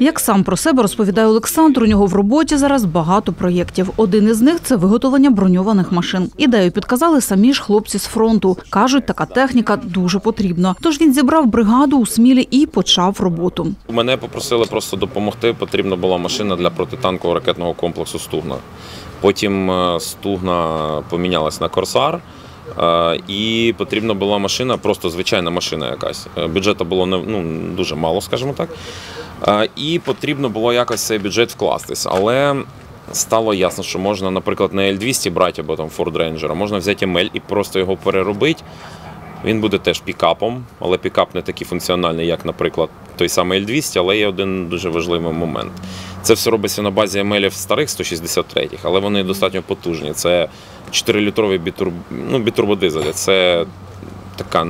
Як сам про себе розповідає Олександр, у нього в роботі зараз багато проєктів. Один із них – це виготовлення броньованих машин. Ідею підказали самі ж хлопці з фронту. Кажуть, така техніка дуже потрібна. Тож він зібрав бригаду у Смілі і почав роботу. Мене попросили просто допомогти. Потрібна була машина для протитанкового ракетного комплексу «Стугна». Потім «Стугна» помінялась на «Корсар». І потрібна була машина, просто звичайна машина якась. Бюджету було дуже мало, скажімо так. І потрібно було якось цей бюджет вкластись. Але стало ясно, що можна, наприклад, не L200 брати або там Ford Ranger, а можна взяти ML і просто його переробити. Він буде теж пікапом, але пікап не такий функціональний, як, наприклад, той самий L200, але є один дуже важливий момент. Це все робиться на базі ML старих 163-х, але вони достатньо потужні. Це 4-літровий бітурбодизель. Це така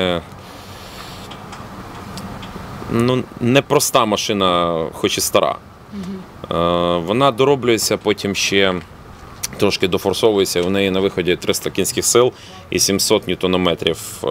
непроста машина, хоч і стара. Вона дороблюється, потім ще трошки дофорсовується, у неї на виході 300 кінських сил і 700 ньютонометрів.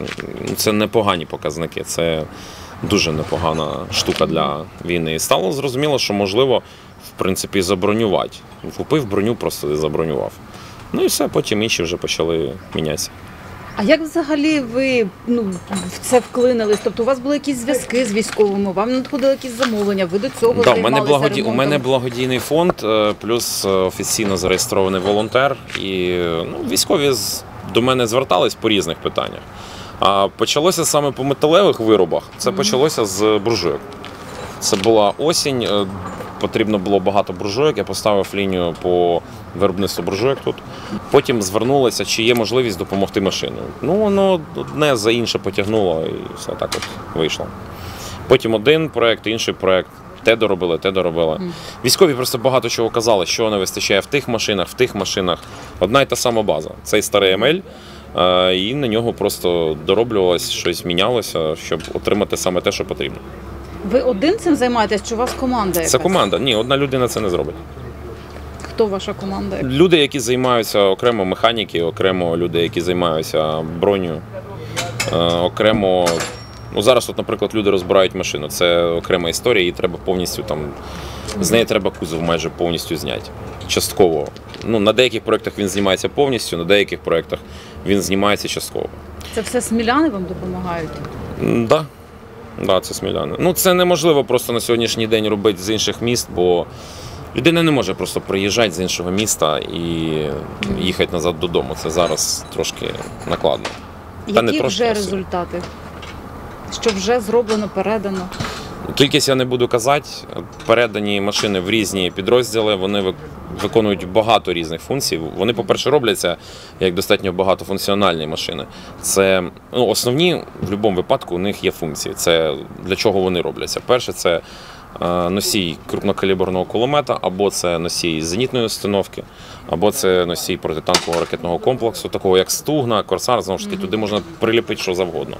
Це непогані показники, це дуже непогана штука для війни. І стало зрозуміло, що можливо, в принципі, забронювати. Купив броню, просто забронював. Ну і все, потім інші вже почали мінятися. А як взагалі ви в це вклинились? Тобто у вас були якісь зв'язки з військовими, вам надходили якісь замовлення, ви до цього займалися ремонтом? У мене благодійний фонд, плюс офіційно зареєстрований волонтер. І військові до мене звертались по різних питаннях. А почалося саме по металевих виробах, це почалося з буржуйок. Це була осінь, потрібно було багато буржуйок, я поставив лінію по виробництву буржуйок тут. Потім звернулися, чи є можливість допомогти машиною. Воно одне за інше потягнуло і все так от вийшло. Потім один проєкт, інший проєкт. Те доробили. Військові просто багато чого казали, що не вистачає в тих машинах. Одна й та сама база. Цей старий ML, і на нього просто дороблювалося, щось мінялося, щоб отримати саме те, що потрібно. Ви один цим займаєтесь, чи у вас команда якась? Це команда. Ні, одна людина це не зробить. Хто ваша команда? Люди, які займаються окремо механіки, окремо люди, які займаються бронею, окремо... Зараз, наприклад, люди розбирають машину. Це окрема історія, її треба повністю з неї треба кузов майже повністю зняти. Частково. На деяких проєктах він знімається повністю, на деяких проєктах він знімається частково. Це все сміляни вам допомагають? Так. Так, це сміляни. Це неможливо просто на сьогоднішній день робити з інших міст, бо людина не може просто приїжджати з іншого міста і їхати назад додому. Це зараз трошки накладно. Які вже результати? Що вже зроблено, передано? Кількість я не буду казати. Передані машини в різні підрозділи, вони виконують багато різних функцій. Вони, по-перше, робляться як достатньо багатофункціональні машини. Це основні, в будь-якому випадку, у них є функції. Це для чого вони робляться. Перше, це носій крупнокаліберного кулемета, або це носій зенітної установки, або це носій протитанкового ракетного комплексу, такого як «Стугна», «Корсар», знову ж таки, туди можна приліпити що завгодно.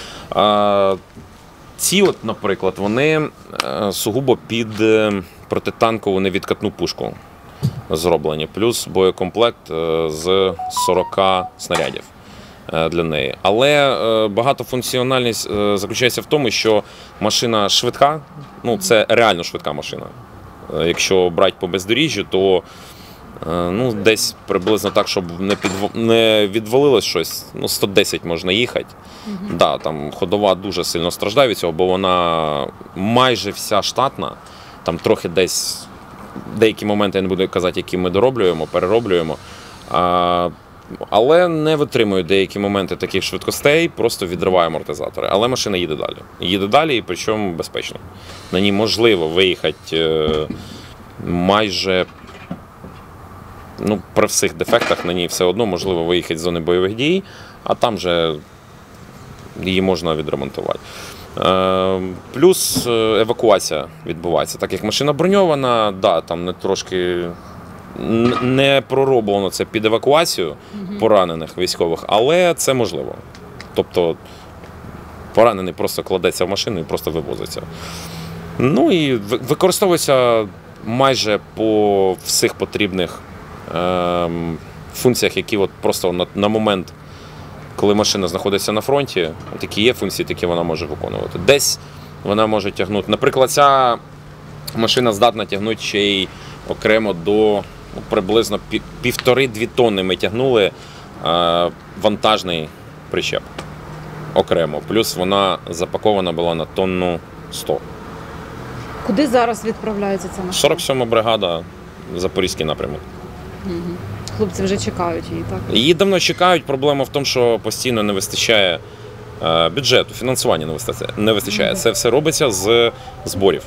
Ці, наприклад, вони сугубо під протитанкову невідкатну пушку зроблені, плюс боєкомплект з 40 снарядів для неї. Але багатофункціональність заключається в тому, що машина швидка, це реально швидка машина. Якщо брати по бездоріжжю, то десь приблизно так, щоб не відвалилось щось, 110 можна їхати. Да, там ходова дуже сильно страждає від цього, бо вона майже вся штатна, там трохи десь, деякі моменти, я не буду казати, які ми дороблюємо, перероблюємо, але не витримує деякі моменти таких швидкостей, просто відриває амортизатори. Але машина їде далі. Їде далі, і причому безпечно. На ній можливо виїхати майже, при всіх дефектах на ній все одно можливо виїхати з зони бойових дій, а там вже її можна відремонтувати. Плюс евакуація відбувається. Так як машина броньована, там трошки не пророблено це під евакуацію поранених військових, але це можливо. Тобто поранений просто кладеться в машину і просто вивозиться. І використовується майже по всіх потрібних функціях, які просто на момент, коли машина знаходиться на фронті, такі є функції, такі вона може виконувати. Десь вона може тягнути. Наприклад, ця Машина здатна тягнути ще й окремо до приблизно 1,5-2 тонни ми тягнули вантажний причеп окремо. Плюс вона запакована була на 1 тонну 100. Куди зараз відправляється ця машина? 47-ма бригада, Запорізький напрямок. Хлопці вже чекають її, так? Її давно чекають. Проблема в тому, що постійно не вистачає бюджету, фінансування не вистачає. Це все робиться з зборів.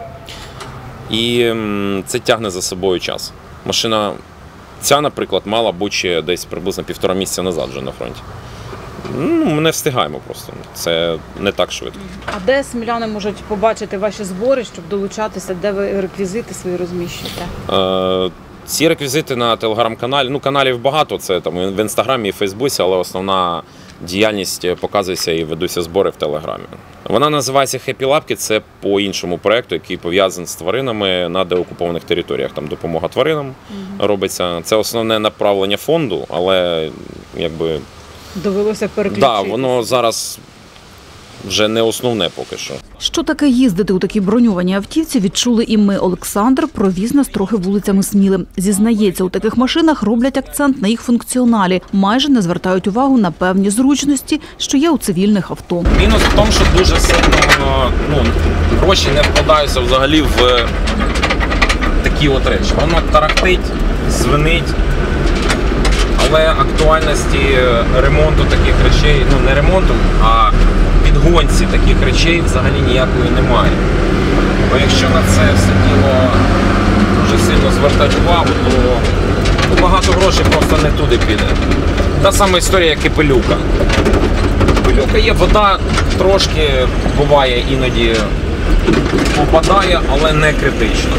І це тягне за собою час. Машина ця, наприклад, мала бути ще десь приблизно 1,5 місяця назад вже на фронті. Ми не встигаємо просто. Це не так швидко. А де сміляни можуть побачити ваші збори, щоб долучатися, де ви реквізити свої розміщуєте? Ці реквізити на телеграм-каналі, каналів багато, це там в Інстаграмі і Фейсбуці, але основна діяльність показується і ведуться збори в Телеграмі. Вона називається «Happy Лапки», це по іншому проєкту, який пов'язаний з тваринами на деокупованих територіях. Там допомога тваринам робиться. Це основне направлення фонду, але якби... Довелося переключитися. Так, воно зараз вже не основне поки що. Що таке їздити у такій броньованій автівці, відчули і ми. Олександр провіз нас трохи вулицями Сміли. Зізнається, у таких машинах роблять акцент на їх функціоналі. Майже не звертають увагу на певні зручності, що є у цивільних авто. Мінус в тому, що дуже сильно гроші не вкладаються взагалі в такі от речі. Воно тарахтить, звенить. Але актуальності ремонту таких речей, не ремонту, а підгонці таких речей взагалі ніякої немає. Бо якщо на це все діло дуже сильно звертати увагу, то багато грошей просто не туди піде. Та сама історія, як і пилюка. Пилюка є, вода трошки буває іноді попадає, але не критично.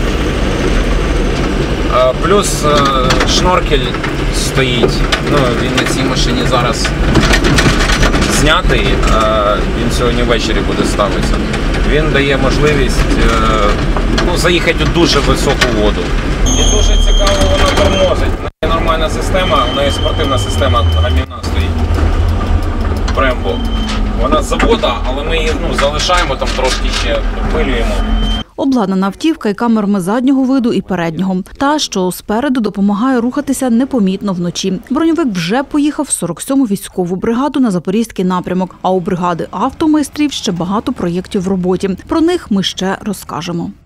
Плюс шноркель стоїть, він на цій машині зараз знятий, він сьогодні ввечері буде ставитися. Він дає можливість заїхати у дуже високу воду. І дуже цікаво вона тормозить. У неї нормальна система, у неї спортивна система гальмівна стоїть. Брембо. Вона з завода, але ми її залишаємо, там трошки ще допилюємо. Обладнана автівка і камерами заднього виду і переднього. Та, що спереду допомагає рухатися непомітно вночі. Броньовик вже поїхав в 47-му військову бригаду на Запорізький напрямок. А у бригади автомайстрів ще багато проєктів в роботі. Про них ми ще розкажемо.